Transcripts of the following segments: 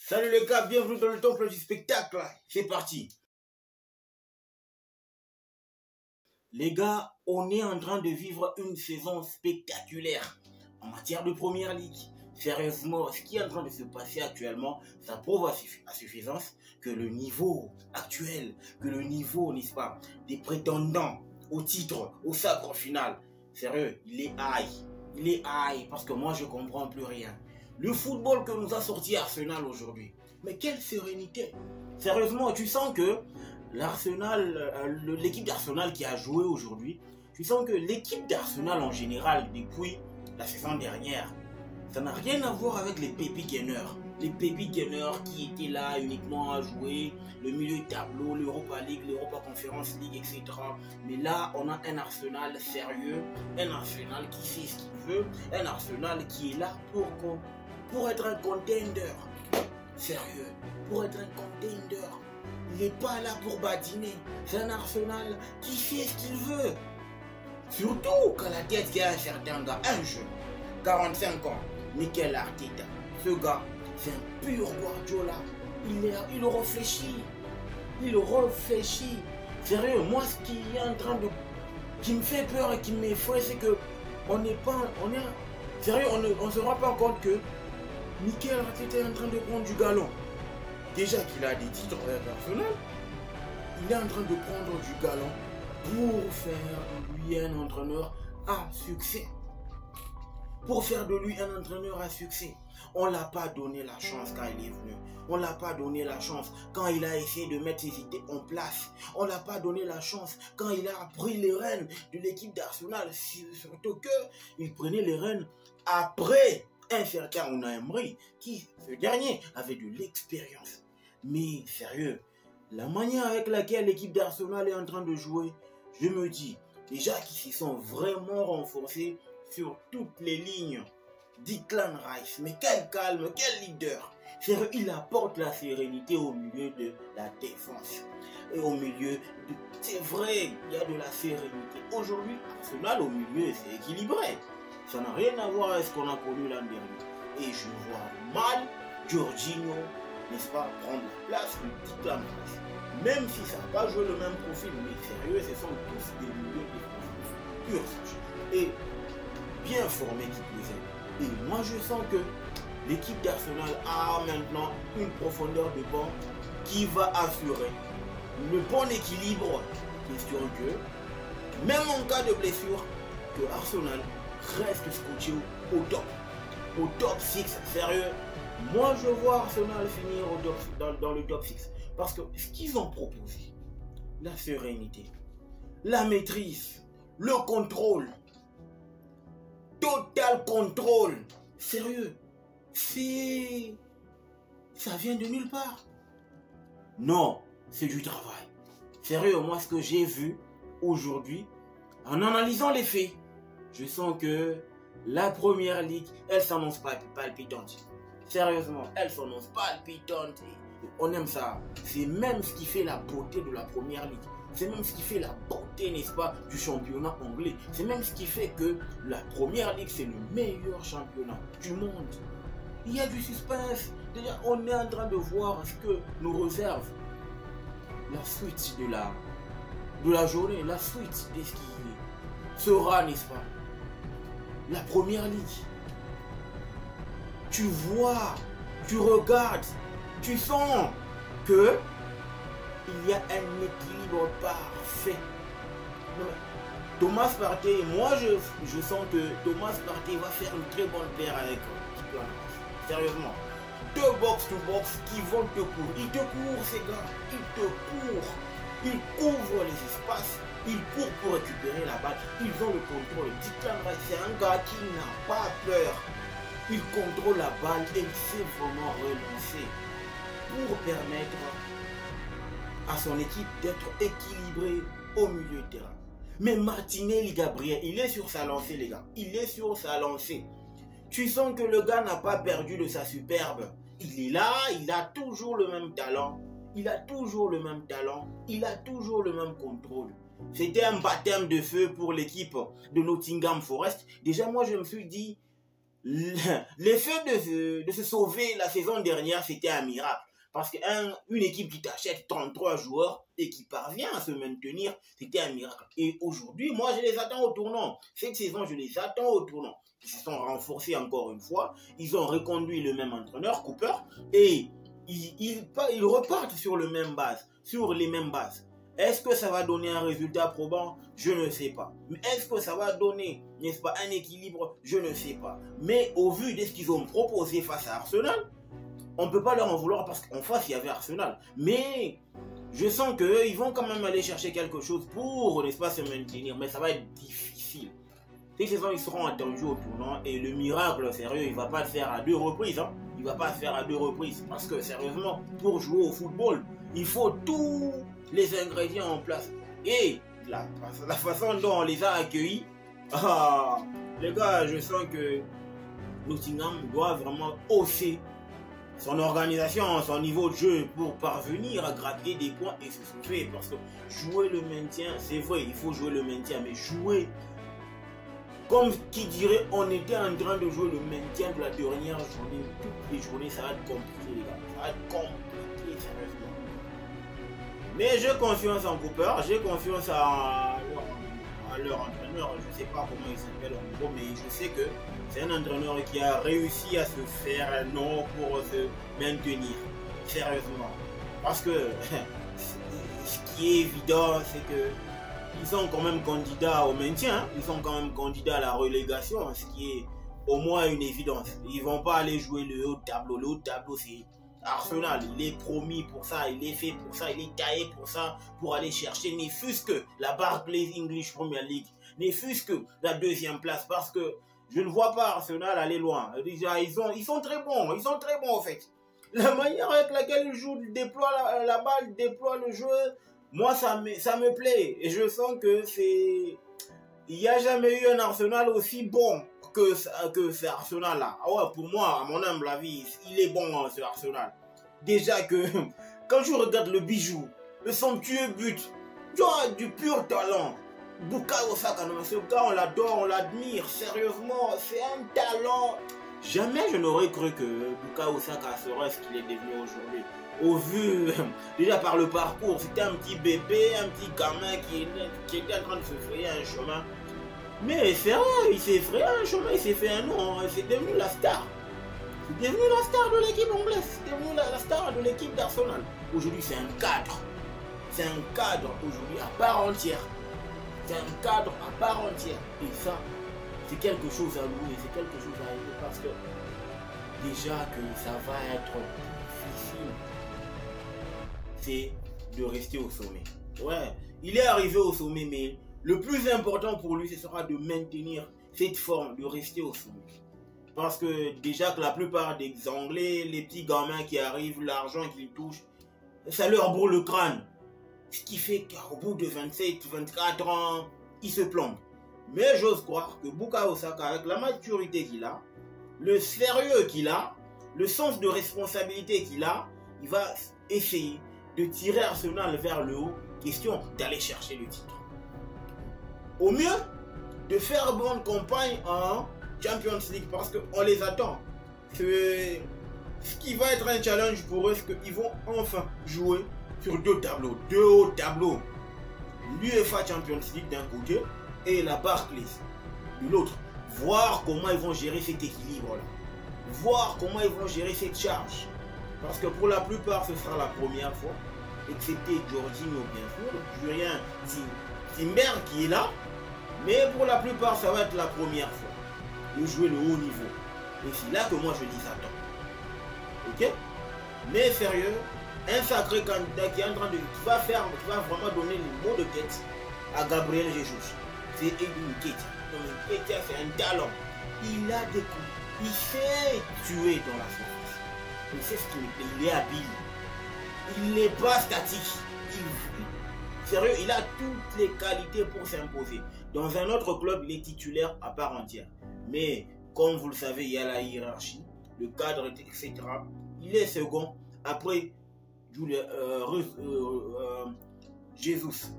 Salut les gars, bienvenue dans le temple du spectacle. C'est parti. Les gars, on est en train de vivre une saison spectaculaire en matière de première ligue. Sérieusement, ce qui est en train de se passer actuellement, ça prouve à suffisance que le niveau actuel, que le niveau, n'est-ce pas, des prétendants au titre, au sacre final, sérieux, il est high. Il est high parce que moi je comprends plus rien. Le football que nous a sorti Arsenal aujourd'hui, mais quelle sérénité. Sérieusement, tu sens que l'Arsenal, l'équipe d'Arsenal qui a joué aujourd'hui, tu sens que l'équipe d'Arsenal en général, depuis la saison dernière, ça n'a rien à voir avec les Baby Gainers. Les Baby Gainers qui étaient là uniquement à jouer le milieu de tableau, l'Europa League, l'Europa Conference League, etc. Mais là, on a un Arsenal sérieux, un Arsenal qui sait ce qu'il veut, un Arsenal qui est là pour être un contender. Sérieux, pour être un contender. Il n'est pas là pour badiner. C'est un Arsenal qui sait ce qu'il veut. Surtout quand la tête qu'il y a un certain gars, un jeune, 45 ans, Mikel Arteta. Ce gars, c'est un pur Guardiola. Il réfléchit. Il réfléchit. Sérieux, moi ce qui est en train de... qui me fait peur et qui m'effraie, c'est que sérieux, on ne se rend pas compte que Mikel Arteta est en train de prendre du galon. Déjà qu'il a des titres personnels, il est en train de prendre du galon pour faire de lui un entraîneur à succès. Pour faire de lui un entraîneur à succès. On ne l'a pas donné la chance quand il est venu. On ne l'a pas donné la chance quand il a essayé de mettre ses idées en place. On ne l'a pas donné la chance quand il a pris les rênes de l'équipe d'Arsenal. Surtout qu'il prenait les rênes après un certain Unai Emery, qui, ce dernier, avait de l'expérience. Mais sérieux, la manière avec laquelle l'équipe d'Arsenal est en train de jouer, je me dis, déjà qu'ils se sont vraiment renforcés sur toutes les lignes. Declan Rice, mais quel calme, quel leader. Sérieux, il apporte la sérénité au milieu de la défense. Et au milieu de... C'est vrai, il y a de la sérénité. Aujourd'hui, Arsenal au milieu, c'est équilibré. Ça n'a rien à voir avec ce qu'on a connu l'an dernier. Et je vois mal Jorginho, n'est-ce pas, prendre la place de Declan Rice. Même si ça n'a pas joué le même profil, mais sérieux, ce sont tous des milieux défensifs purs et bien formés qui plus est. Et moi je sens que l'équipe d'Arsenal a maintenant une profondeur de banc qui va assurer le bon équilibre. Question que, même en cas de blessure, que Arsenal reste scotché au top. Au top 6, sérieux. Moi je vois Arsenal finir dans le top 6. Parce que ce qu'ils ont proposé, la sérénité, la maîtrise, le contrôle, total contrôle, sérieux, ça vient de nulle part. Non, c'est du travail. Sérieux, moi ce que j'ai vu aujourd'hui, en analysant les faits, je sens que la première ligue, elle s'annonce pas palpitante. Sérieusement, elle s'annonce palpitante. On aime ça. C'est même ce qui fait la beauté de la première ligue. C'est même ce qui fait la beauté, n'est-ce pas, du championnat anglais. C'est même ce qui fait que la première ligue, c'est le meilleur championnat du monde. Il y a du suspense. Déjà, on est en train de voir ce que nous réserve la suite de la journée, la suite de ce qui sera, n'est-ce pas, la première ligue. Tu vois, tu regardes, tu sens que il y a un équilibre parfait. Thomas Partey, moi je sens que Thomas Partey va faire une très bonne paire avec Declan Rice. Sérieusement. Deux box-to-box qui vont te courir. Ils te courent ces gars. Ils te courent. Ils couvrent les espaces. Ils courent pour récupérer la balle. Ils ont le contrôle. Declan Rice, c'est un gars qui n'a pas peur. Il contrôle la balle et il sait vraiment relancer pour permettre à son équipe d'être équilibrée au milieu de terrain. Mais Martinelli Gabriel, il est sur sa lancée les gars. Il est sur sa lancée. Tu sens que le gars n'a pas perdu de sa superbe. Il est là, il a toujours le même talent. Il a toujours le même talent. Il a toujours le même contrôle. C'était un baptême de feu pour l'équipe de Nottingham Forest. Déjà moi je me suis dit, L'effet de se sauver la saison dernière, c'était un miracle. Parce qu'une équipe qui t'achète 33 joueurs et qui parvient à se maintenir, c'était un miracle. Et aujourd'hui, moi, je les attends au tournant. Cette saison, je les attends au tournant. Ils se sont renforcés encore une fois. Ils ont reconduit le même entraîneur, Cooper, et ils repartent sur les mêmes bases. Est-ce que ça va donner un résultat probant? Je ne sais pas. Mais est-ce que ça va donner, n'est-ce pas, un équilibre? Je ne sais pas. Mais au vu de ce qu'ils ont proposé face à Arsenal, on ne peut pas leur en vouloir parce qu'en face, il y avait Arsenal. Mais je sens qu'eux, ils vont quand même aller chercher quelque chose pour, n'est-ce pas, se maintenir. Mais ça va être difficile. Cette saison, ils seront attendus au tournant. Et le miracle, sérieux, il ne va pas le faire à 2 reprises. Hein. Il ne va pas le faire à 2 reprises. Parce que, sérieusement, pour jouer au football, il faut tous les ingrédients en place. Et la façon dont on les a accueillis, les gars, je sens que Nottingham doit vraiment hausser son organisation, son niveau de jeu pour parvenir à gratter des points et se sauver. Parce que jouer le maintien, c'est vrai, il faut jouer le maintien, mais jouer comme qui dirait, on était en train de jouer le maintien de la dernière journée. Toutes les journées, ça va être compliqué, les gars. Ça va être compliqué, sérieusement. Mais j'ai confiance en Cooper, j'ai confiance à leur entraîneur. Je ne sais pas comment il s'appelle en gros, mais je sais que c'est un entraîneur qui a réussi à se faire un nom pour se maintenir. Sérieusement. Parce que ce qui est évident, c'est que ils sont quand même candidats au maintien, hein. Ils sont quand même candidats à la relégation, ce qui est au moins une évidence. Ils ne vont pas aller jouer le haut tableau. Le haut tableau, c'est Arsenal. Il est promis pour ça, il est fait pour ça, il est taillé pour ça, pour aller chercher, ne fût-ce que la Barclays English Premier League, ne fût-ce que la 2e place, parce que je ne vois pas Arsenal aller loin. Déjà, ils sont très bons, en fait. La manière avec laquelle ils jouent, déploient la balle, déploient le jeu, moi, ça me plaît. Et je sens que il n'y a jamais eu un Arsenal aussi bon que ce Arsenal-là. Ah ouais, pour moi, à mon humble avis, il est bon, hein, ce Arsenal. Déjà que, quand je regarde le bijou, le somptueux but, tu vois, du pur talent. Bukayo Saka, ce gars, on l'adore, on l'admire. Sérieusement, c'est un talent. Jamais je n'aurais cru que Bukayo Saka serait ce qu'il est devenu aujourd'hui. Au vu, déjà par le parcours, c'était un petit bébé, un petit gamin qui était en train de se frayer un chemin. Mais c'est vrai, il s'est frayé un chemin, il s'est fait un nom, c'est devenu la star. C'est devenu la star de l'équipe anglaise, c'est devenu la star de l'équipe d'Arsenal. Aujourd'hui, c'est un cadre. C'est un cadre aujourd'hui à part entière. C'est un cadre à part entière. Et ça, c'est quelque chose à louer, c'est quelque chose à aimer parce que déjà que ça va être difficile, c'est de rester au sommet. Ouais, il est arrivé au sommet, mais le plus important pour lui, ce sera de maintenir cette forme, de rester au sommet. Parce que déjà que la plupart des Anglais, les petits gamins qui arrivent, l'argent qu'ils touchent, ça leur brûle le crâne. Ce qui fait qu'au bout de 27, 24 ans, ils se plombent. Mais j'ose croire que Bukayo Saka, avec la maturité qu'il a, le sérieux qu'il a, le sens de responsabilité qu'il a, il va essayer de tirer Arsenal vers le haut, question d'aller chercher le titre. Au mieux, de faire bonne campagne en Champions League parce qu'on les attend. Ce qui va être un challenge pour eux, c'est qu'ils vont enfin jouer sur 2 tableaux, 2 hauts tableaux. L'UEFA Champions League d'un côté et la Barclays de l'autre. Voir comment ils vont gérer cet équilibre-là. Voir comment ils vont gérer cette charge. Parce que pour la plupart, ce sera la première fois. Excepté Jorginho, bien sûr. Julien Timber qui est là. Mais pour la plupart, ça va être la première fois. De jouer le haut niveau. Et c'est là que moi je dis attends. Ok? Mais sérieux, un sacré candidat qui est en train de. Qui va vraiment donner le mot de tête à Gabriel Jesus. C'est Edou Nketiah. Nketiah, c'est un talent. Il a des coups. Il sait tuer dans la surface. Il sait ce qu'il fait. Il est habile. Il n'est pas statique. Sérieux, il a toutes les qualités pour s'imposer. Dans un autre club, il est titulaire à part entière. Mais comme vous le savez, il y a la hiérarchie, le cadre, etc. Il est second après Jesus.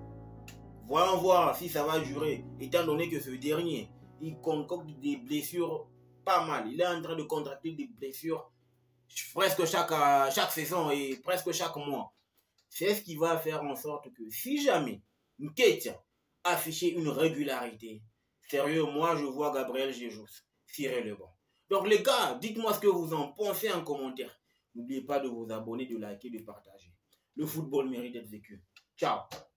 Voyons voir si ça va durer, étant donné que ce dernier, il concocte des blessures pas mal. Il est en train de contracter des blessures presque chaque saison et presque chaque mois. C'est ce qui va faire en sorte que si jamais Nketiah affichait une régularité, sérieux, moi je vois Gabriel Jesus tirer le banc. Donc les gars, dites-moi ce que vous en pensez en commentaire. N'oubliez pas de vous abonner, de liker, de partager. Le football mérite d'être vécu. Ciao.